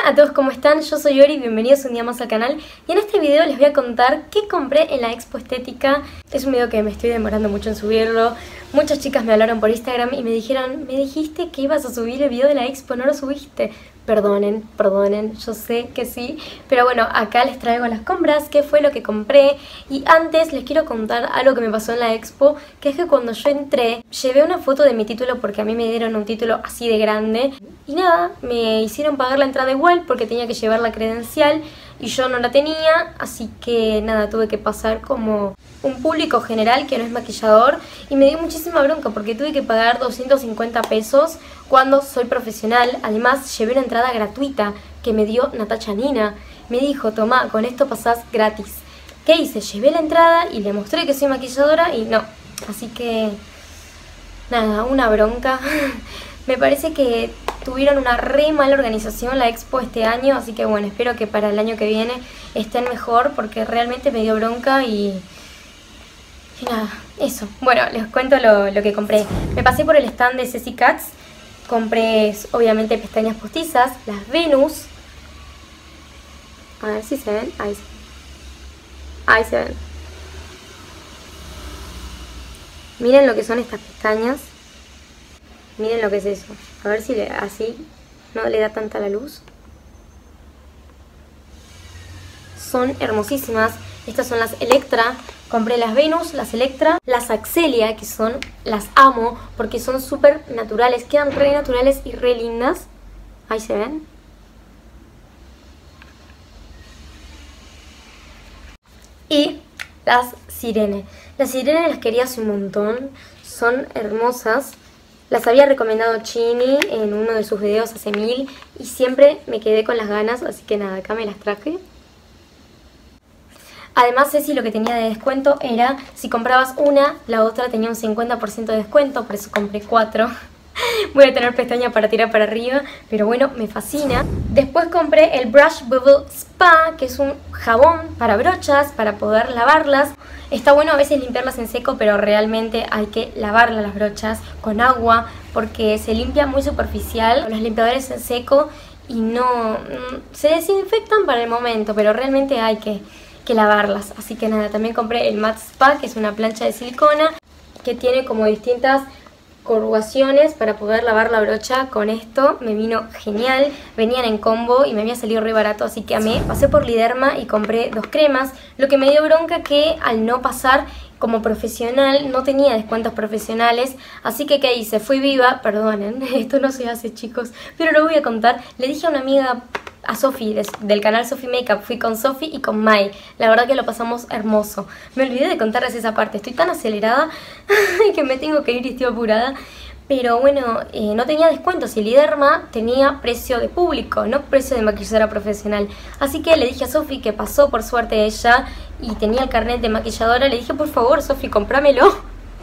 Hola a todos, ¿cómo están? Yo soy Ori, bienvenidos un día más al canal. Y en este video les voy a contar qué compré en la Expo Estética. Es un video que me estoy demorando mucho en subirlo. Muchas chicas me hablaron por Instagram y me dijeron: me dijiste que ibas a subir el video de la Expo, no lo subiste. Perdonen, yo sé que sí. Pero bueno, acá les traigo las compras, qué fue lo que compré. Y antes les quiero contar algo que me pasó en la Expo, que es que cuando yo entré, llevé una foto de mi título porque a mí me dieron un título así de grande. Y nada, me hicieron pagar la entrada igual porque tenía que llevar la credencial y yo no la tenía, así que nada, tuve que pasar como un público general que no es maquillador y me dio muchísima bronca porque tuve que pagar 250 pesos cuando soy profesional. Además llevé una entrada gratuita que me dio Natacha Nina, me dijo: tomá, con esto pasás gratis. ¿Qué hice? Llevé la entrada y le mostré que soy maquilladora y no, así que nada, una bronca. Me parece que tuvieron una re mala organización la Expo este año, así que bueno, espero que para el año que viene estén mejor porque realmente me dio bronca y nada, eso. Bueno, les cuento lo que compré. Me pasé por el stand de Ceci Cats, compré obviamente pestañas postizas, las Venus. A ver si se ven, ahí se ven. Miren lo que son estas pestañas. Miren lo que es eso. A ver si así no le da tanta la luz. Son hermosísimas. Estas son las Electra. Compré las Venus, las Electra, las Axelia, que las amo porque son súper naturales. Quedan re naturales y re lindas. Ahí se ven. Y las Sirene. Las Sirene las quería hace un montón. Son hermosas. Las había recomendado Chini en uno de sus videos hace 1000 y siempre me quedé con las ganas, así que nada, acá me las traje. Además, Ceci lo que tenía de descuento era, si comprabas una, la otra tenía un 50% de descuento, por eso compré 4. Voy a tener pestaña para tirar para arriba, pero bueno, me fascina. Después compré el Brush Bubble Spa, que es un jabón para brochas, para poder lavarlas. Está bueno a veces limpiarlas en seco, pero realmente hay que lavarlas las brochas con agua porque se limpia muy superficial. Los limpiadores en seco y no se desinfectan para el momento, pero realmente hay que lavarlas. Así que nada, también compré el Matte Spa, que es una plancha de silicona que tiene como distintas corrugaciones para poder lavar la brocha. Con esto me vino genial, venían en combo y me había salido re barato, así que amé. Pasé por Liderma y compré 2 cremas. Lo que me dio bronca que al no pasar como profesional no tenía descuentos profesionales, así que ¿qué hice? Fui viva, perdonen, esto no se hace, chicos, pero lo voy a contar. Le dije a una amiga, a Sofi del canal Sofi Makeup, fui con Sofi y con Mai, la verdad que lo pasamos hermoso. Me olvidé de contarles esa parte, estoy tan acelerada que me tengo que ir y estoy apurada. Pero bueno, no tenía descuentos y Liderma tenía precio de público, no precio de maquilladora profesional. Así que le dije a Sofi, que pasó por suerte ella y tenía el carnet de maquilladora, le dije: por favor, Sofi, cómpramelo.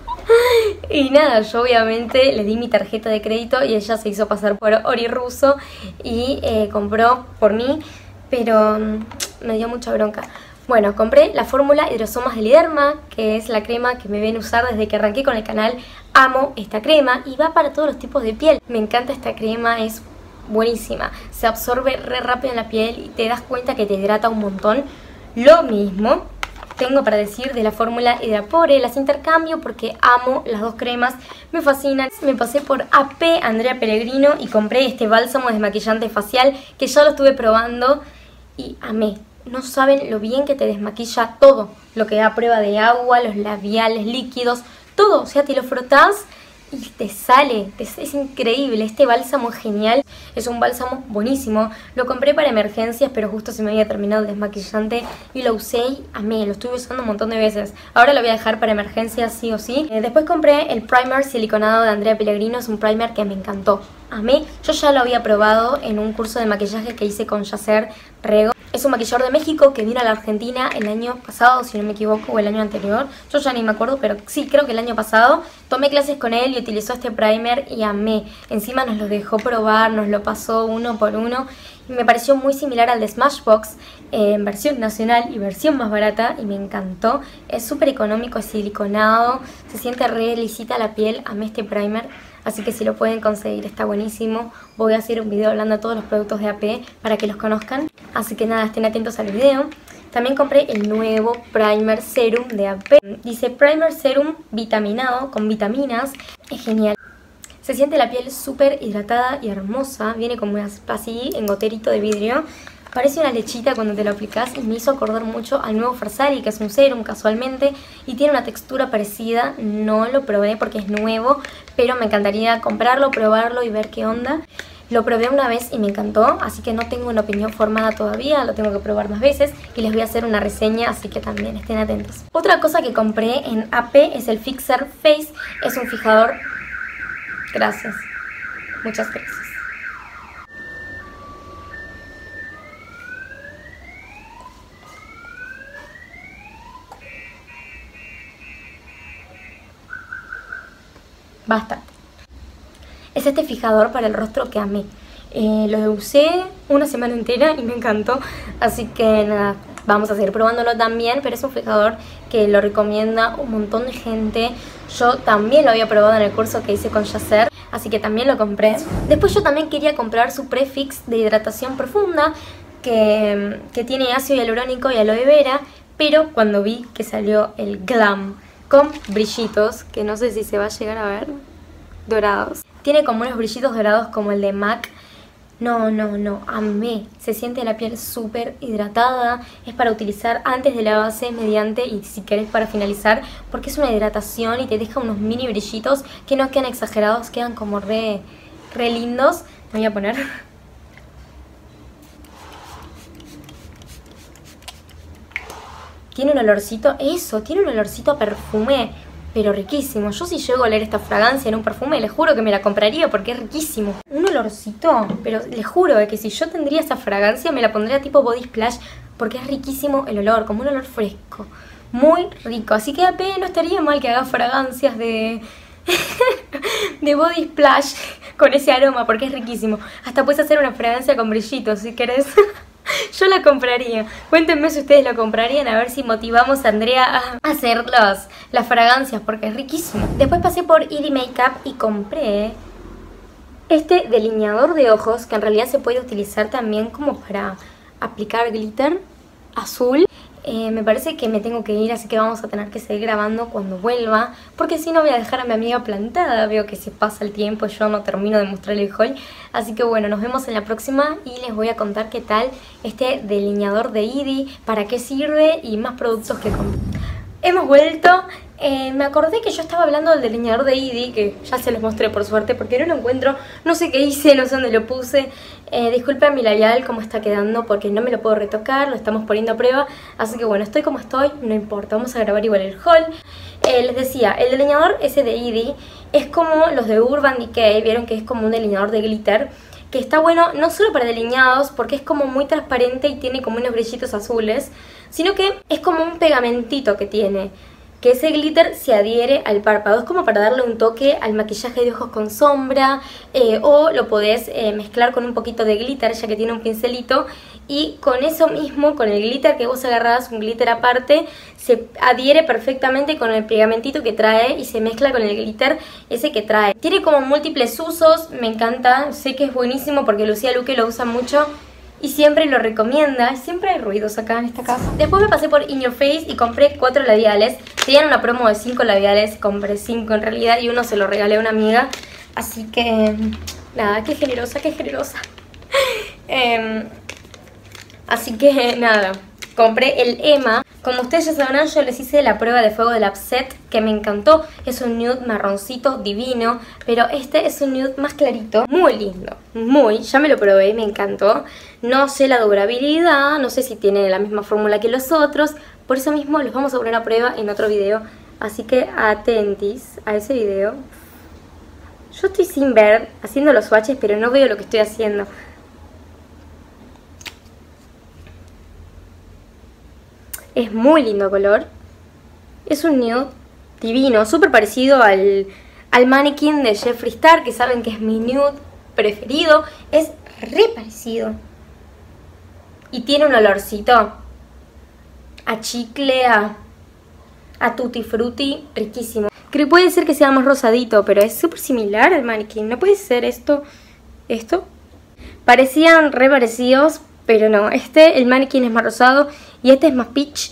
Y nada, yo obviamente le di mi tarjeta de crédito y ella se hizo pasar por Ori Russo y compró por mí, pero me dio mucha bronca. Bueno, compré la fórmula Hidrosomas de Liderma, que es la crema que me ven usar desde que arranqué con el canal. Amo esta crema y va para todos los tipos de piel. Me encanta esta crema, es buenísima. Se absorbe re rápido en la piel y te das cuenta que te hidrata un montón. Lo mismo tengo para decir de la fórmula Hidrapore, las intercambio porque amo las dos cremas, me fascinan. Me pasé por AP Andrea Pellegrino y compré este bálsamo desmaquillante facial que ya lo estuve probando y amé. No saben lo bien que te desmaquilla todo, lo que da prueba de agua, los labiales, líquidos, todo. O sea, te lo frotás y te sale, es increíble. Este bálsamo es genial, es un bálsamo buenísimo. Lo compré para emergencias, pero justo se me había terminado el desmaquillante y lo usé y amé, lo estuve usando un montón de veces. Ahora lo voy a dejar para emergencias sí o sí. Después compré el primer siliconado de Andrea Pellegrino, es un primer que me encantó, amé. Yo ya lo había probado en un curso de maquillaje que hice con Yacer Rego. Es un maquillador de México que vino a la Argentina el año pasado, si no me equivoco, o el año anterior. Yo ya ni me acuerdo, pero sí, creo que el año pasado. Tomé clases con él y utilizó este primer y amé. Encima nos lo dejó probar, nos lo pasó uno por uno. Y me pareció muy similar al de Smashbox, en versión nacional y versión más barata. Y me encantó. Es súper económico, es siliconado. Se siente re lisita la piel. Amé este primer. así que si lo pueden conseguir está buenísimo. Voy a hacer un video hablando de todos los productos de AP para que los conozcan, así que nada, estén atentos al video. También compré el nuevo Primer Serum de AP. Dice Primer Serum vitaminado con vitaminas. Es genial. Se siente la piel súper hidratada y hermosa. Viene como así en goterito de vidrio. Parece una lechita cuando te lo aplicas y me hizo acordar mucho al nuevo Farsali, que es un serum casualmente. Y tiene una textura parecida. No lo probé porque es nuevo, pero me encantaría comprarlo, probarlo y ver qué onda. Lo probé una vez y me encantó, así que no tengo una opinión formada todavía, lo tengo que probar más veces y les voy a hacer una reseña, así que también estén atentos. Otra cosa que compré en AP es el Fixer Face, es un fijador. Gracias, muchas gracias. Basta. Es este fijador para el rostro que amé. Lo usé una semana entera y me encantó. Así que nada, vamos a seguir probándolo también. Pero es un fijador que lo recomienda un montón de gente. Yo también lo había probado en el curso que hice con Yasser, así que también lo compré. Después yo también quería comprar su Prefix de hidratación profunda, que tiene ácido hialurónico y aloe vera. Pero cuando vi que salió el Glam con brillitos, que no sé si se va a llegar a ver, dorados. Tiene como unos brillitos dorados como el de MAC. No, amé. Se siente la piel súper hidratada. Es para utilizar antes de la base, mediante y si querés para finalizar, porque es una hidratación y te deja unos mini brillitos que no quedan exagerados, quedan como re lindos. Me voy a poner. Tiene un olorcito, tiene un olorcito a perfume, pero riquísimo. Yo si llego a oler esta fragancia en un perfume, les juro que me la compraría porque es riquísimo. Un olorcito, pero les juro que si yo tendría esa fragancia me la pondría tipo body splash porque es riquísimo el olor, como un olor fresco. Muy rico, así que AP no estaría mal que haga fragancias de body splash con ese aroma porque es riquísimo. Hasta puedes hacer una fragancia con brillitos si querés. Yo la compraría. Cuéntenme si ustedes la comprarían, a ver si motivamos a Andrea a hacer las fragancias porque es riquísimo. Después pasé por ED Makeup y compré este delineador de ojos que en realidad se puede utilizar también como para aplicar glitter azul. Me parece que me tengo que ir, así que vamos a tener que seguir grabando cuando vuelva, porque si no voy a dejar a mi amiga plantada. Veo que se pasa el tiempo y yo no termino de mostrarle el haul. Así que bueno, nos vemos en la próxima y les voy a contar qué tal este delineador de ED, para qué sirve y más productos que compré. Hemos vuelto. Me acordé que yo estaba hablando del delineador de ED, que ya se los mostré por suerte porque no lo encuentro, no sé qué hice, no sé dónde lo puse. Disculpen mi labial cómo está quedando porque no me lo puedo retocar, lo estamos poniendo a prueba. Así que bueno, estoy como estoy, no importa, vamos a grabar igual el haul. Les decía, el delineador ese de ED es como los de Urban Decay, vieron que es como un delineador de glitter, que está bueno no solo para delineados porque es como muy transparente y tiene como unos brillitos azules, sino que es como un pegamentito que tiene, que ese glitter se adhiere al párpado. Es como para darle un toque al maquillaje de ojos con sombra, o lo podés mezclar con un poquito de glitter ya que tiene un pincelito, y con eso mismo, con el glitter que vos agarrás, un glitter aparte, se adhiere perfectamente con el pegamentito que trae y se mezcla con el glitter ese que trae. Tiene como múltiples usos, me encanta, sé que es buenísimo porque Lucía Luque lo usa mucho y siempre lo recomienda. Siempre hay ruidos acá en esta casa. Después me pasé por In Your Face y compré 4 labiales. Tenían una promo de 5 labiales, compré 5 en realidad y uno se lo regalé a una amiga. Así que nada, qué generosa, qué generosa. Así que nada, compré el Emma. Como ustedes ya sabrán, yo les hice la prueba de fuego del Upset, que me encantó. Es un nude marroncito divino, pero este es un nude más clarito. Muy lindo, ya me lo probé y me encantó. No sé la durabilidad, no sé si tiene la misma fórmula que los otros. Por eso mismo los vamos a poner a prueba en otro video. Así que atentis a ese video. Yo estoy sin ver, haciendo los swatches, pero no veo lo que estoy haciendo. Es muy lindo color. Es un nude divino, súper parecido al Mannequin de Jeffree Star, que saben que es mi nude preferido. Es re parecido. Y tiene un olorcito a chicle, a tutti frutti, riquísimo. Creo que puede ser que sea más rosadito, pero es súper similar al maniquín. ¿No puede ser esto? Parecían re parecidos, pero no. El maniquín es más rosado y este es más peach.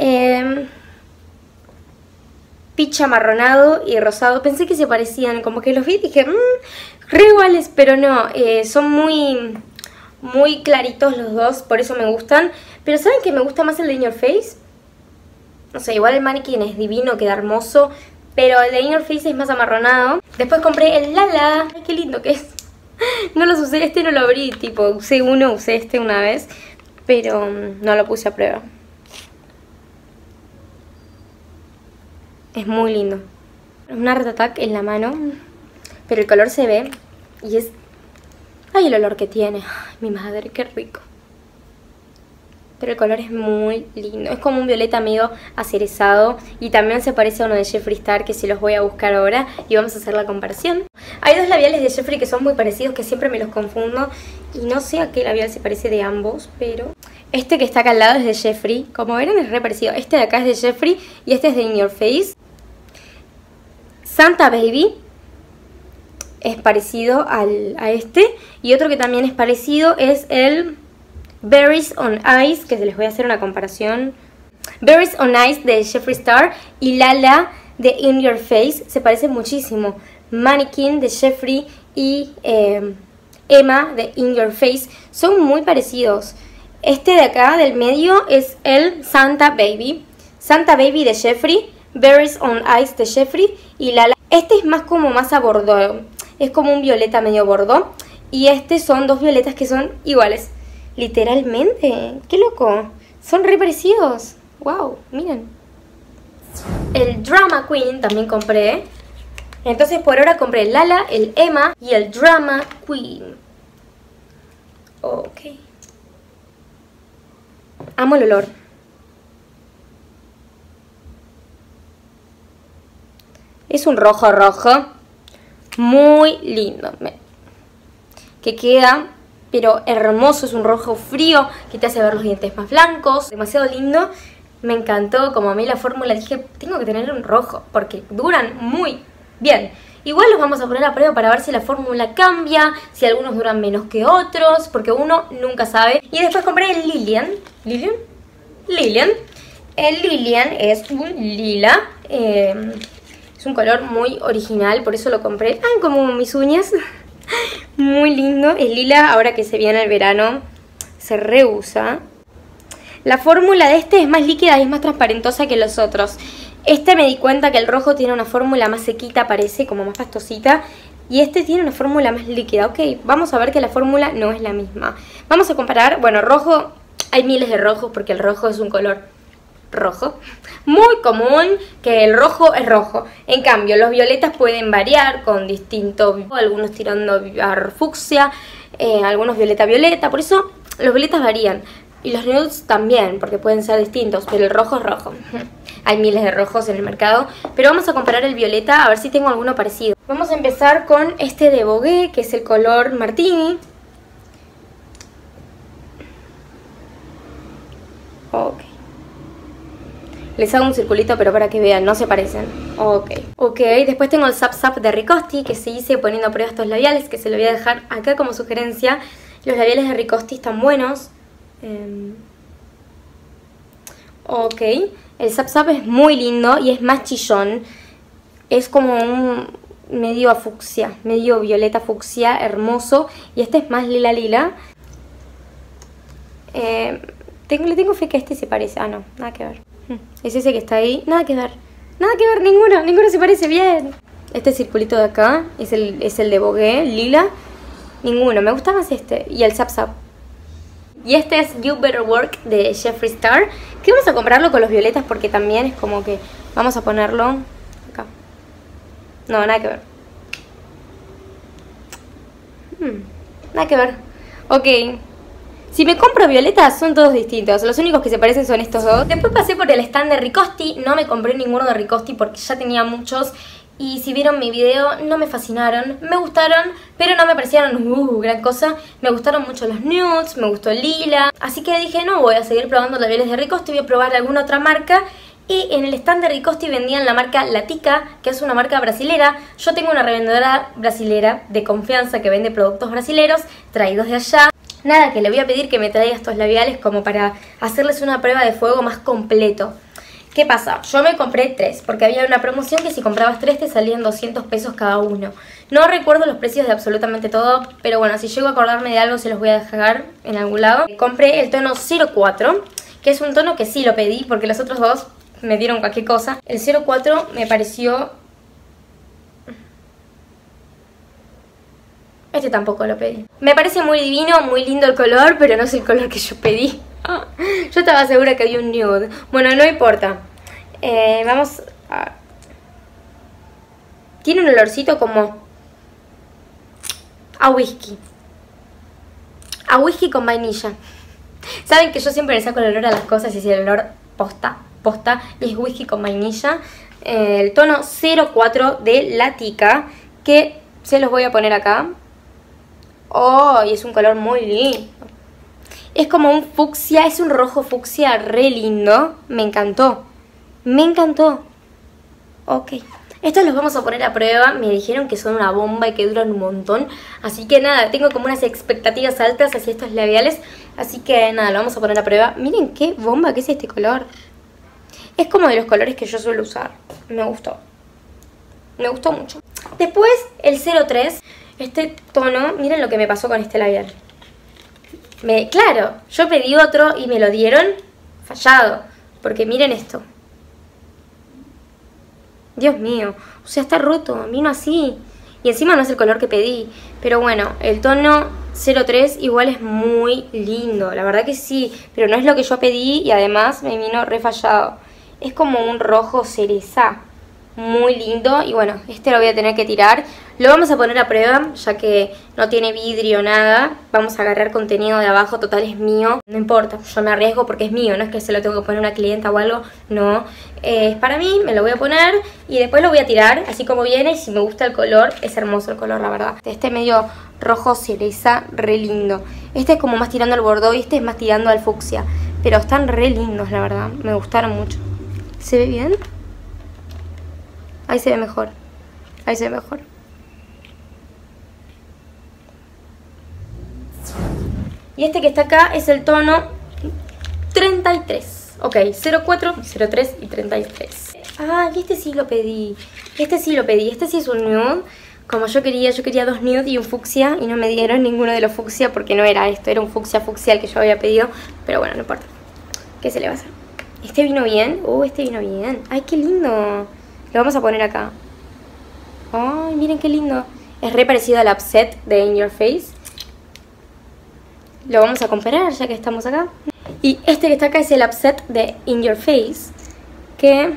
Peach amarronado y rosado. Pensé que se parecían, como que los vi y dije, re iguales, pero no. Son muy claritos los dos, por eso me gustan. Pero ¿saben que me gusta más el de In Your Face? No sé, igual el maniquín es divino, queda hermoso, pero el de In Your Face es más amarronado. Después compré el Lala. Ay, qué lindo que es. No los usé, no lo abrí, tipo, usé este una vez, pero no lo puse a prueba. Es muy lindo. Un Art Attack en la mano, pero el color se ve y es... Ay, el olor que tiene. Ay, mi madre, qué rico. Pero el color es muy lindo. Es como un violeta medio acerezado. Y también se parece a uno de Jeffree Star, que se los voy a buscar ahora y vamos a hacer la comparación. Hay dos labiales de Jeffree que son muy parecidos, que siempre me los confundo. Y no sé a qué labial se parece de ambos, pero... Este que está acá al lado es de Jeffree. Como verán es re parecido. Este de acá es de Jeffree y este es de In Your Face. Santa Baby es parecido a este. Y otro que también es parecido es el... Berries on Ice, que se les voy a hacer una comparación. Berries on Ice de Jeffree Star y Lala de In Your Face se parecen muchísimo. Mannequin de Jeffree y Emma de In Your Face son muy parecidos. Este de acá del medio es el Santa Baby. Santa Baby de Jeffree, Berries on Ice de Jeffree y Lala. Este es más a bordó, es como un violeta medio bordó. Y este son dos violetas que son iguales. Literalmente, qué loco. Son re parecidos. Wow, miren. El Drama Queen también compré. Entonces por ahora compré el Lala, el Emma y el Drama Queen. Ok. Amo el olor. Es un rojo muy lindo. Que queda... pero hermoso, es un rojo frío que te hace ver los dientes más blancos. Demasiado lindo, me encantó. Como a mí la fórmula dije, tengo que tener un rojo porque duran muy bien. Igual los vamos a poner a prueba para ver si la fórmula cambia, si algunos duran menos que otros, porque uno nunca sabe. Y después compré el Lilian. ¿Lilian? El Lilian es un lila. Es un color muy original, por eso lo compré. Ay, como mis uñas. Muy lindo, el lila ahora que se viene el verano se reusa. La fórmula de este es más líquida y es más transparentosa que los otros. Este me di cuenta que el rojo tiene una fórmula más sequita, parece como más pastosita. Y este tiene una fórmula más líquida. Ok, vamos a ver que la fórmula no es la misma. Vamos a comparar, bueno, rojo, hay miles de rojos porque el rojo es un color rojo muy común, que el rojo es rojo. En cambio los violetas pueden variar con distintos, algunos tirando a fucsia, algunos violeta, por eso los violetas varían. Y los nudes también, porque pueden ser distintos, pero el rojo es rojo. Hay miles de rojos en el mercado, pero vamos a comparar el violeta a ver si tengo alguno parecido. Vamos a empezar con este de Vogue, que es el color Martini. Ok. Les hago un circulito, pero para que vean, no se parecen. Ok, después tengo el Zap Zap de Ricosti, que se hice poniendo a prueba estos labiales, que se lo voy a dejar acá como sugerencia. Los labiales de Ricosti están buenos. Ok, el Zap Zap es muy lindo y es más chillón. Es como un medio fucsia, medio violeta fucsia, hermoso. Y este es más lila. Le tengo fe que este se parece. Ah, no, nada que ver. Es ese que está ahí. Nada que ver, ninguno se parece bien. Este circulito de acá es el de Vogue, lila. Ninguno, me gusta más este. Y el Zap Zap. Y este es You Better Work de Jeffree Star, que vamos a comprarlo con los violetas porque también es como que vamos a ponerlo acá. No, nada que ver. Nada que ver. Ok. Si me compro violetas son todos distintos, los únicos que se parecen son estos dos. Después pasé por el stand de Ricosti, no me compré ninguno de Ricosti porque ya tenía muchos. Y si vieron mi video no me fascinaron, me gustaron, pero no me parecieron gran cosa. Me gustaron mucho los nudes, me gustó el lila. Así que dije no voy a seguir probando labiales de Ricosti, voy a probar alguna otra marca. Y en el stand de Ricosti vendían la marca Latica, que es una marca brasilera. Yo tengo una revendedora brasilera de confianza que vende productos brasileros traídos de allá. Nada, que le voy a pedir que me traiga estos labiales como para hacerles una prueba de fuego más completo. ¿Qué pasa? Yo me compré 3 porque había una promoción que si comprabas 3 te salían 200 pesos cada uno. No recuerdo los precios de absolutamente todo, pero bueno, si llego a acordarme de algo se los voy a dejar en algún lado. Compré el tono 04, que es un tono que sí lo pedí porque los otros dos me dieron cualquier cosa. El 04 me pareció... Este tampoco lo pedí. Me parece muy divino, muy lindo el color, pero no es el color que yo pedí. Yo estaba segura que había un nude. Bueno, no importa. Vamos a... Tiene un olorcito como... a whisky. A whisky con vainilla. Saben que yo siempre le saco el olor a las cosas y si el olor posta, y es whisky con vainilla. El tono 04 de Latica, que se los voy a poner acá. Oh, y es un color muy lindo. Es como un fucsia, es un rojo fucsia re lindo. Me encantó. Me encantó. Ok. Estos los vamos a poner a prueba. Me dijeron que son una bomba y que duran un montón. Así que nada, tengo como unas expectativas altas hacia estos labiales. Así que nada, lo vamos a poner a prueba. Miren qué bomba que es este color. Es como de los colores que yo suelo usar. Me gustó. Me gustó mucho. Después el 03. Este tono, miren lo que me pasó con este labial. Claro, yo pedí otro y me lo dieron fallado. Porque miren esto. Dios mío, o sea, está roto, vino así. Y encima no es el color que pedí. Pero bueno, el tono 03 igual es muy lindo. La verdad que sí, pero no es lo que yo pedí y además me vino refallado. Es como un rojo cereza. Muy lindo. Y bueno, este lo voy a tener que tirar. Lo vamos a poner a prueba, ya que no tiene vidrio nada. Vamos a agarrar contenido de abajo, total es mío. No importa, yo me arriesgo porque es mío, no es que se lo tengo que poner a una clienta o algo. No, es para mí, me lo voy a poner y después lo voy a tirar, así como viene. Y si me gusta el color, es hermoso el color, la verdad. Este medio rojo cereza, re lindo. Este es como más tirando al bordeaux y este es más tirando al fucsia. Pero están re lindos, la verdad, me gustaron mucho. ¿Se ve bien? Ahí se ve mejor. Ahí se ve mejor. Y este que está acá es el tono 33. Ok, 04, 03 y 33. Ah, y este sí lo pedí. Este sí lo pedí. Este sí es un nude. Como yo quería 2 nude y un fucsia. Y no me dieron ninguno de los fucsia porque no era esto. Era un fucsia el que yo había pedido. Pero bueno, no importa. ¿Qué se le va a hacer? ¿Este vino bien? Este vino bien. Ay, qué lindo. Lo vamos a poner acá. Ay, miren qué lindo. Es re parecido al Upset de In Your Face. Lo vamos a comparar ya que estamos acá. Y este que está acá es el Upset de In Your Face. Que...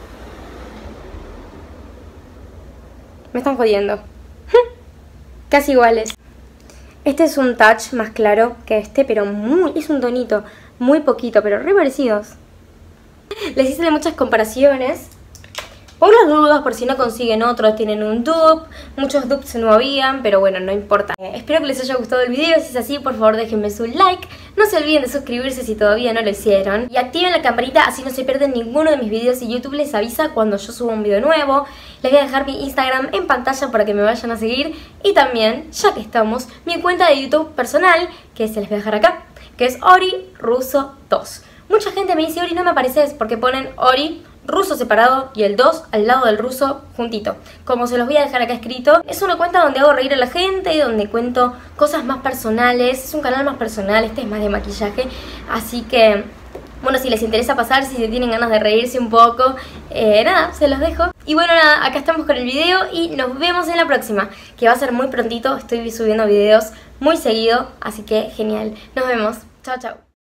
me están jodiendo. Casi iguales. Este es un touch más claro que este, pero es un tonito. Muy poquito, pero re parecidos. Les hice muchas comparaciones. Por las dudas, por si no consiguen otros, tienen un dupe. Muchos dupes no habían, pero bueno, no importa. Espero que les haya gustado el video. Si es así, por favor déjenme su like. No se olviden de suscribirse si todavía no lo hicieron. Y activen la campanita, así no se pierden ninguno de mis videos y YouTube les avisa cuando yo subo un video nuevo. Les voy a dejar mi Instagram en pantalla para que me vayan a seguir. Y también, ya que estamos, mi cuenta de YouTube personal, que se les voy a dejar acá, que es Ori Russo 2. Mucha gente me dice, Ori, no me apareces porque ponen Ori ruso separado y el 2 al lado del ruso juntito. Como se los voy a dejar acá escrito, es una cuenta donde hago reír a la gente, donde cuento cosas más personales. Es un canal más personal, este es más de maquillaje. Así que, bueno, si les interesa pasar, si se tienen ganas de reírse un poco, nada, se los dejo. Y bueno, nada, acá estamos con el video y nos vemos en la próxima, que va a ser muy prontito. Estoy subiendo videos muy seguido, así que genial. Nos vemos. Chao, chao.